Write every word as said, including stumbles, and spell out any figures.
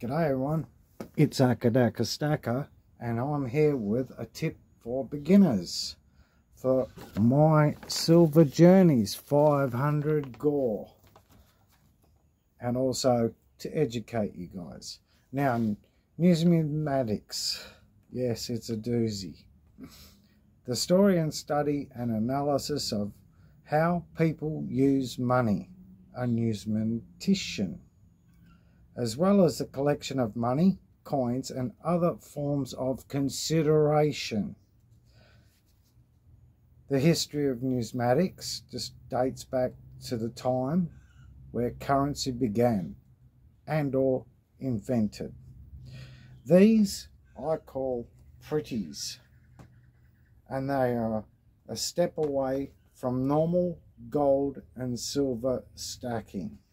G'day everyone, it's Akadaka Stacker and I'm here with a tip for beginners for my Silver Journeys five hundred gore, and also to educate you guys. Now, numismatics, yes, it's a doozy. The story and study and analysis of how people use money, a numismatician, as well as the collection of money, coins, and other forms of consideration. The history of numismatics just dates back to the time where currency began and or invented. These I call pretties, and they are a step away from normal gold and silver stacking.